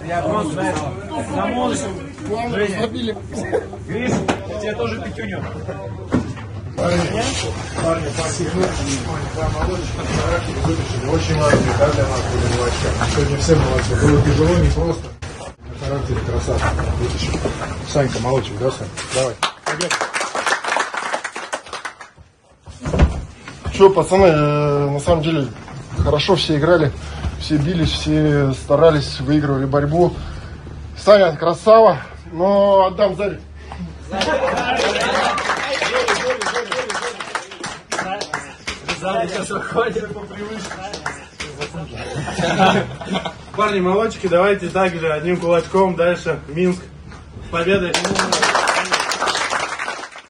Я просто, знаешь, замолвил. Женя, Гриш, я тебе тоже пятюню. Парни, спасибо. Да, молодочка, характер вытащили. Очень важно, да, для нас были молодчики. Сегодня все молодцы. Было тяжело, непросто. На характере красавчик. Вытащил. Санька, молодчик, да, Сань? Давай. Победа. Что, пацаны, на самом деле, хорошо все играли. Все бились, все старались, выигрывали борьбу. Саня, красава, но отдам Заре. Парни, молодчики, давайте также одним кулачком дальше. Минск. С победой.